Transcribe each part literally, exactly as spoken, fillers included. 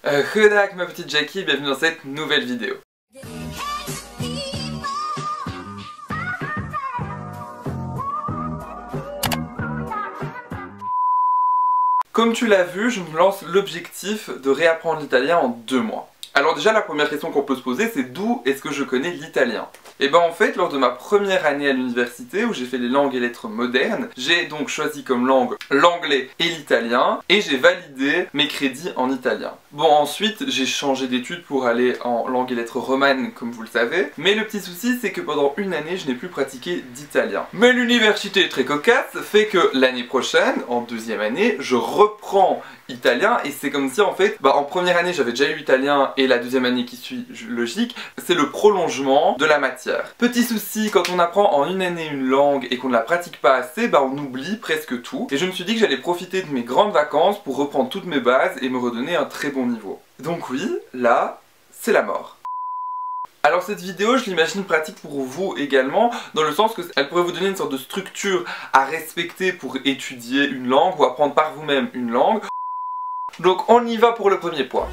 Euh, Redak ma petite Jackie, bienvenue dans cette nouvelle vidéo. Comme tu l'as vu, je me lance l'objectif de réapprendre l'italien en deux mois. Alors déjà, la première question qu'on peut se poser, c'est d'où est-ce que je connais l'italien? Et ben en fait, lors de ma première année à l'université, où j'ai fait les langues et lettres modernes, j'ai donc choisi comme langue l'anglais et l'italien, et j'ai validé mes crédits en italien. Bon, ensuite, j'ai changé d'études pour aller en langue et lettres romanes, comme vous le savez, mais le petit souci, c'est que pendant une année, je n'ai plus pratiqué d'italien. Mais l'université très cocasse fait que l'année prochaine, en deuxième année, je reprends italien, et c'est comme si en fait, bah, en première année j'avais déjà eu italien et la deuxième année qui suit logique, c'est le prolongement de la matière. Petit souci, quand on apprend en une année une langue et qu'on ne la pratique pas assez, bah on oublie presque tout, et je me suis dit que j'allais profiter de mes grandes vacances pour reprendre toutes mes bases et me redonner un très bon niveau. Donc oui, là, c'est la mort. Alors cette vidéo, je l'imagine pratique pour vous également, dans le sens qu'elle pourrait vous donner une sorte de structure à respecter pour étudier une langue ou apprendre par vous-même une langue. Donc on y va pour le premier point.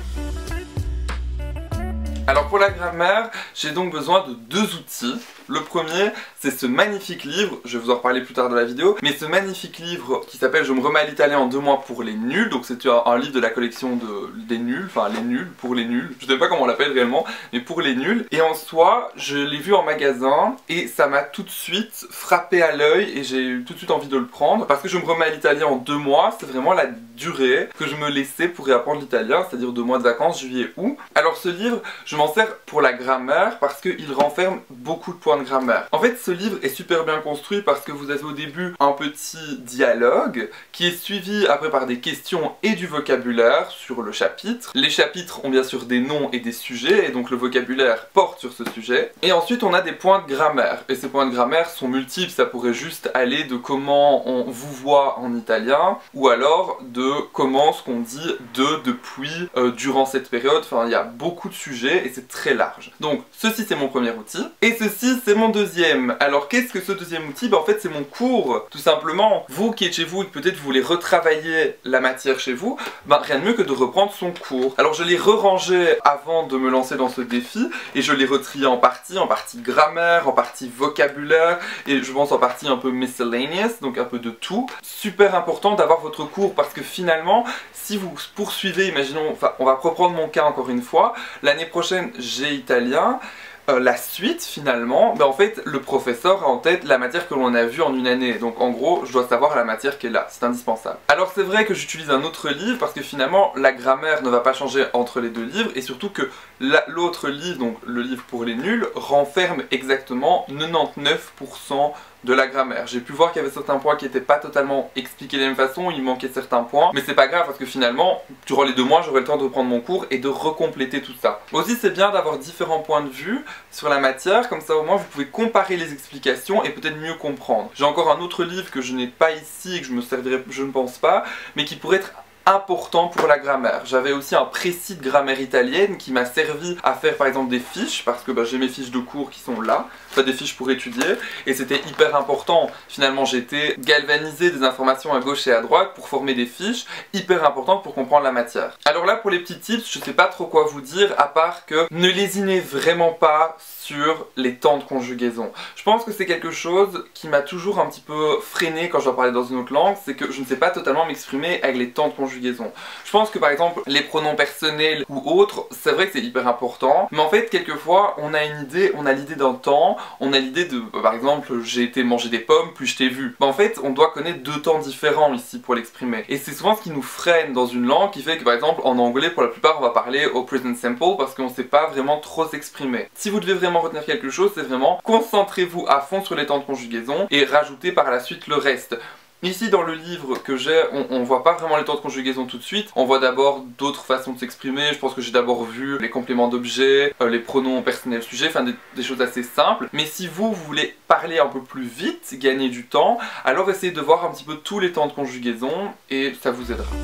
Alors pour la grammaire, j'ai donc besoin de deux outils. Le premier, c'est ce magnifique livre, je vais vous en reparler plus tard dans la vidéo, mais ce magnifique livre qui s'appelle Je me remets à l'italien en deux mois pour les nuls, donc c'est un, un livre de la collection de, des nuls, enfin les nuls, pour les nuls, je sais pas comment on l'appelle réellement, mais pour les nuls. Et en soi, je l'ai vu en magasin et ça m'a tout de suite frappé à l'œil et j'ai eu tout de suite envie de le prendre, parce que je me remets à l'italien en deux mois, c'est vraiment la durée que je me laissais pour réapprendre l'italien, c'est-à-dire deux mois de vacances, juillet-août. Alors ce livre, je m'en sers pour la grammaire parce qu'il renferme beaucoup de points de grammaire. En fait, ce livre est super bien construit parce que vous avez au début un petit dialogue qui est suivi après par des questions et du vocabulaire sur le chapitre. Les chapitres ont bien sûr des noms et des sujets, et donc le vocabulaire porte sur ce sujet. Et ensuite, on a des points de grammaire. Et ces points de grammaire sont multiples, ça pourrait juste aller de comment on vous voit en italien, ou alors de comment ce qu'on dit de, depuis, euh, durant cette période. Enfin, il y a beaucoup de sujets et c'est très large. Donc, ceci c'est mon premier outil. Et ceci c'est mon deuxième. Alors qu'est-ce que ce deuxième outil? Bah en fait c'est mon cours, tout simplement. Vous qui êtes chez vous et que peut-être vous voulez retravailler la matière chez vous, bah rien de mieux que de reprendre son cours. Alors je l'ai re-rangé avant de me lancer dans ce défi, et je l'ai retrié en partie, en partie grammaire, en partie vocabulaire, et je pense en partie un peu miscellaneous, donc un peu de tout. Super important d'avoir votre cours, parce que finalement, si vous poursuivez, imaginons, enfin on va reprendre mon cas encore une fois, l'année prochaine j'ai italien. Euh, la suite finalement, ben en fait le professeur a en tête la matière que l'on a vue en une année, donc en gros je dois savoir la matière qui est là, c'est indispensable. Alors c'est vrai que j'utilise un autre livre parce que finalement la grammaire ne va pas changer entre les deux livres, et surtout que l'autre livre, donc le livre pour les nuls, renferme exactement quatre-vingt-dix-neuf pour cent de la grammaire. J'ai pu voir qu'il y avait certains points qui n'étaient pas totalement expliqués de la même façon, il manquait certains points, mais c'est pas grave parce que finalement, durant les deux mois, j'aurai le temps de reprendre mon cours et de recompléter tout ça. Aussi, c'est bien d'avoir différents points de vue sur la matière, comme ça au moins vous pouvez comparer les explications et peut-être mieux comprendre. J'ai encore un autre livre que je n'ai pas ici et que je me servirai, je ne pense pas, mais qui pourrait être important pour la grammaire. J'avais aussi un précis de grammaire italienne qui m'a servi à faire par exemple des fiches, parce que bah, j'ai mes fiches de cours qui sont là, pas des fiches pour étudier, et c'était hyper important. Finalement j'étais galvanisé des informations à gauche et à droite pour former des fiches hyper importantes pour comprendre la matière. Alors là pour les petits tips, je sais pas trop quoi vous dire à part que ne lésinez vraiment pas sur les temps de conjugaison. Je pense que c'est quelque chose qui m'a toujours un petit peu freiné quand je dois parler dans une autre langue, c'est que je ne sais pas totalement m'exprimer avec les temps de conjugaison. Je pense que par exemple les pronoms personnels ou autres, c'est vrai que c'est hyper important, mais en fait quelquefois on a une idée, on a l'idée d'un temps, on a l'idée de, par exemple, j'ai été manger des pommes puis je t'ai vu. Bah, en fait on doit connaître deux temps différents ici pour l'exprimer, et c'est souvent ce qui nous freine dans une langue, qui fait que par exemple en anglais pour la plupart on va parler au present simple parce qu'on ne sait pas vraiment trop s'exprimer. Si vous devez vraiment retenir quelque chose, c'est vraiment concentrez-vous à fond sur les temps de conjugaison et rajoutez par la suite le reste. Ici dans le livre que j'ai, on, on voit pas vraiment les temps de conjugaison tout de suite, on voit d'abord d'autres façons de s'exprimer. Je pense que j'ai d'abord vu les compléments d'objet, euh, les pronoms personnels sujets, enfin des, des choses assez simples. Mais si vous, vous voulez parler un peu plus vite, gagner du temps, alors essayez de voir un petit peu tous les temps de conjugaison et ça vous aidera.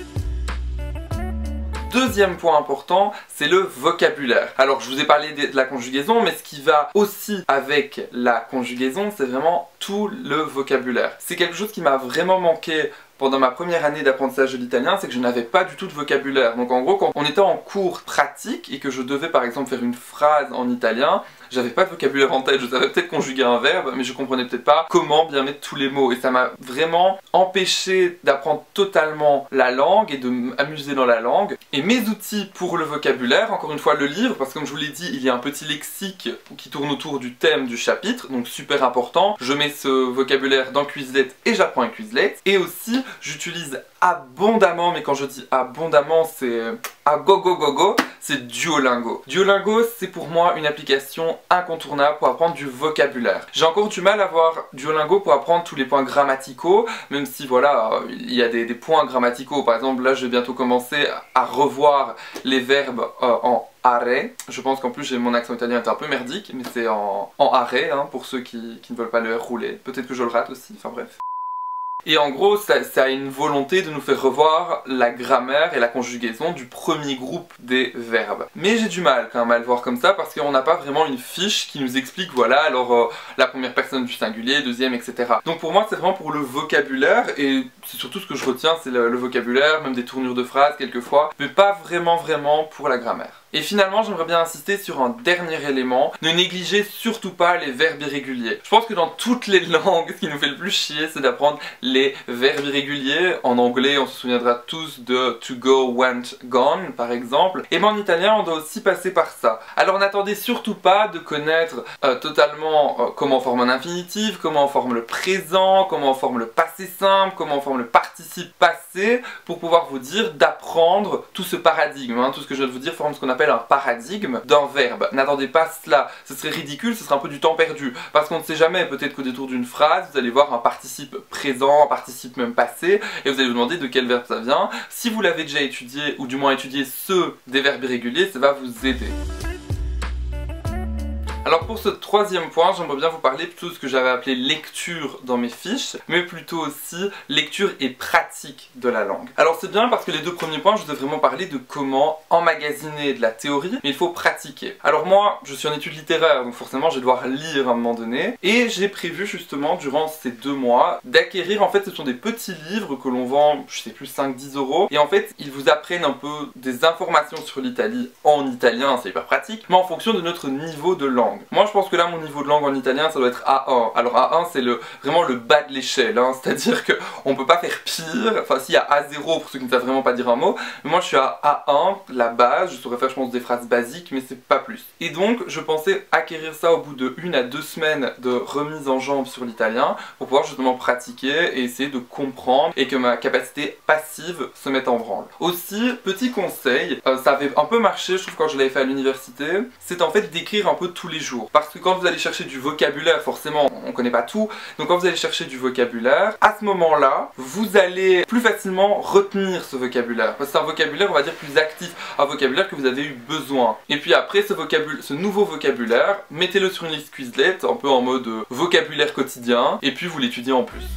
Deuxième point important, c'est le vocabulaire. Alors je vous ai parlé de la conjugaison, mais ce qui va aussi avec la conjugaison, c'est vraiment tout le vocabulaire. C'est quelque chose qui m'a vraiment manqué pendant ma première année d'apprentissage de l'italien, c'est que je n'avais pas du tout de vocabulaire. Donc en gros, quand on était en cours pratique et que je devais par exemple faire une phrase en italien, j'avais pas de vocabulaire en tête, je savais peut-être conjuguer un verbe, mais je comprenais peut-être pas comment bien mettre tous les mots. Et ça m'a vraiment empêché d'apprendre totalement la langue et de m'amuser dans la langue. Et mes outils pour le vocabulaire, encore une fois le livre, parce que comme je vous l'ai dit, il y a un petit lexique qui tourne autour du thème du chapitre, donc super important. Je mets ce vocabulaire dans Quizlet et j'apprends un Quizlet. Et aussi, j'utilise abondamment, mais quand je dis abondamment, c'est à go go go go, c'est Duolingo. Duolingo, c'est pour moi une application incontournable pour apprendre du vocabulaire. J'ai encore du mal à voir Duolingo pour apprendre tous les points grammaticaux, même si voilà, il y a des, des points grammaticaux. Par exemple, là, je vais bientôt commencer à revoir les verbes euh, en arrêt. Je pense qu'en plus j'ai mon accent italien est un peu merdique, mais c'est en, en arrêt, hein, pour ceux qui, qui ne veulent pas le R rouler. Peut-être que je le rate aussi, enfin bref. Et en gros, ça, ça a une volonté de nous faire revoir la grammaire et la conjugaison du premier groupe des verbes. Mais j'ai du mal quand même à le voir comme ça parce qu'on n'a pas vraiment une fiche qui nous explique, voilà, alors euh, la première personne du singulier, deuxième, et cetera. Donc pour moi, c'est vraiment pour le vocabulaire et c'est surtout ce que je retiens, c'est le, le vocabulaire, même des tournures de phrases quelquefois, mais pas vraiment vraiment pour la grammaire. Et finalement, j'aimerais bien insister sur un dernier élément. Ne négligez surtout pas les verbes irréguliers. Je pense que dans toutes les langues, ce qui nous fait le plus chier, c'est d'apprendre les verbes irréguliers. En anglais, on se souviendra tous de to go, went, gone, par exemple. Et ben en italien, on doit aussi passer par ça. Alors n'attendez surtout pas de connaître euh, totalement euh, comment on forme un infinitif, comment on forme le présent, comment on forme le passé simple, comment on forme le participe passé, pour pouvoir vous dire d'apprendre tout ce paradigme. Hein. Tout ce que je viens de vous dire forme ce qu'on appelle un paradigme d'un verbe. N'attendez pas cela, ce serait ridicule, ce serait un peu du temps perdu. Parce qu'on ne sait jamais, peut-être qu'au détour d'une phrase, vous allez voir un participe présent, un participe même passé, et vous allez vous demander de quel verbe ça vient. Si vous l'avez déjà étudié, ou du moins étudié ceux des verbes irréguliers, ça va vous aider. Alors pour ce troisième point, j'aimerais bien vous parler plutôt de ce que j'avais appelé lecture dans mes fiches, mais plutôt aussi lecture et pratique de la langue. Alors c'est bien parce que les deux premiers points, je vous ai vraiment parlé de comment emmagasiner de la théorie, mais il faut pratiquer. Alors moi, je suis en études littéraires, donc forcément je vais devoir lire à un moment donné, et j'ai prévu justement durant ces deux mois d'acquérir, en fait ce sont des petits livres que l'on vend, je sais plus, cinq dix euros, et en fait ils vous apprennent un peu des informations sur l'Italie en italien, c'est hyper pratique, mais en fonction de notre niveau de langue. Moi je pense que là mon niveau de langue en italien ça doit être A un. Alors A un c'est le, vraiment le bas de l'échelle, hein. C'est à dire qu'on peut pas faire pire, enfin s'il y a A zéro pour ceux qui ne savent vraiment pas dire un mot, mais moi je suis à A un, la base, je saurais faire je pense des phrases basiques mais c'est pas plus. Et donc je pensais acquérir ça au bout de une à deux semaines de remise en jambe sur l'italien pour pouvoir justement pratiquer et essayer de comprendre et que ma capacité passive se mette en branle. Aussi, petit conseil, euh, ça avait un peu marché je trouve quand je l'avais fait à l'université, c'est en fait d'écrire un peu tous les jours. Parce que quand vous allez chercher du vocabulaire, forcément on connaît pas tout, donc quand vous allez chercher du vocabulaire, à ce moment-là, vous allez plus facilement retenir ce vocabulaire. Parce que c'est un vocabulaire, on va dire, plus actif, un vocabulaire que vous avez eu besoin. Et puis après, ce, vocabulaire, ce nouveau vocabulaire, mettez-le sur une liste Quizlet, un peu en mode vocabulaire quotidien, et puis vous l'étudiez en plus.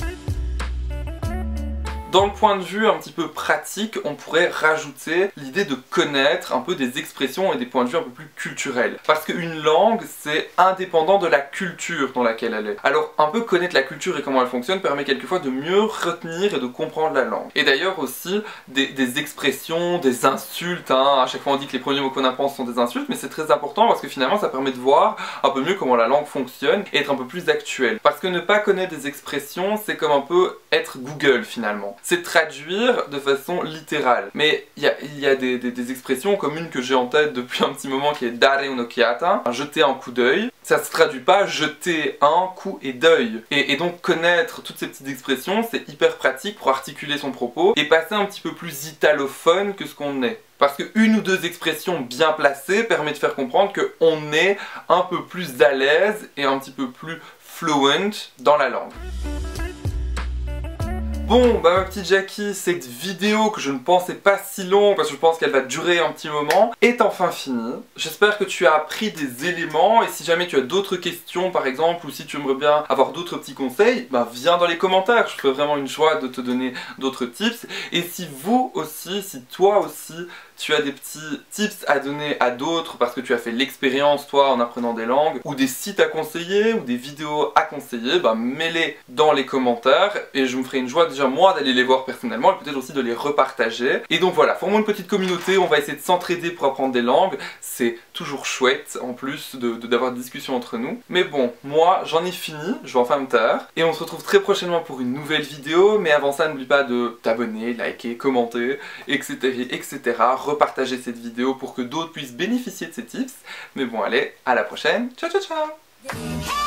Dans le point de vue un petit peu pratique, on pourrait rajouter l'idée de connaître un peu des expressions et des points de vue un peu plus culturels. Parce qu'une langue, c'est indépendant de la culture dans laquelle elle est. Alors, un peu connaître la culture et comment elle fonctionne permet quelquefois de mieux retenir et de comprendre la langue. Et d'ailleurs aussi, des, des expressions, des insultes, hein. À chaque fois on dit que les premiers mots qu'on apprend sont des insultes, mais c'est très important parce que finalement ça permet de voir un peu mieux comment la langue fonctionne et être un peu plus actuel. Parce que ne pas connaître des expressions, c'est comme un peu être Google finalement. C'est traduire de façon littérale. Mais il y a, y a des, des, des expressions comme une que j'ai en tête depuis un petit moment qui est dare un'occhiata, jeter un coup d'œil. Ça se traduit pas jeter un coup et d'œil. Et, et donc connaître toutes ces petites expressions, c'est hyper pratique pour articuler son propos et passer un petit peu plus italophone que ce qu'on est. Parce qu'une ou deux expressions bien placées permet de faire comprendre qu'on est un peu plus à l'aise et un petit peu plus fluent dans la langue. Bon, bah ma petite Jackie, cette vidéo que je ne pensais pas si longue, parce que je pense qu'elle va durer un petit moment, est enfin finie. J'espère que tu as appris des éléments, et si jamais tu as d'autres questions par exemple, ou si tu aimerais bien avoir d'autres petits conseils, bah viens dans les commentaires, je ferai vraiment une joie de te donner d'autres tips. Et si vous aussi, si toi aussi, tu as des petits tips à donner à d'autres parce que tu as fait l'expérience toi en apprenant des langues, ou des sites à conseiller, ou des vidéos à conseiller, bah mets-les dans les commentaires et je me ferai une joie déjà moi d'aller les voir personnellement et peut-être aussi de les repartager. Et donc voilà, formons une petite communauté, on va essayer de s'entraider pour apprendre des langues, c'est toujours chouette en plus de, de, d'avoir des discussions entre nous. Mais bon, moi j'en ai fini, je vais enfin me taire et on se retrouve très prochainement pour une nouvelle vidéo, mais avant ça n'oublie pas de t'abonner, liker, commenter, et cetera et cetera. Repartager cette vidéo pour que d'autres puissent bénéficier de ces tips. Mais bon allez, à la prochaine, ciao ciao ciao.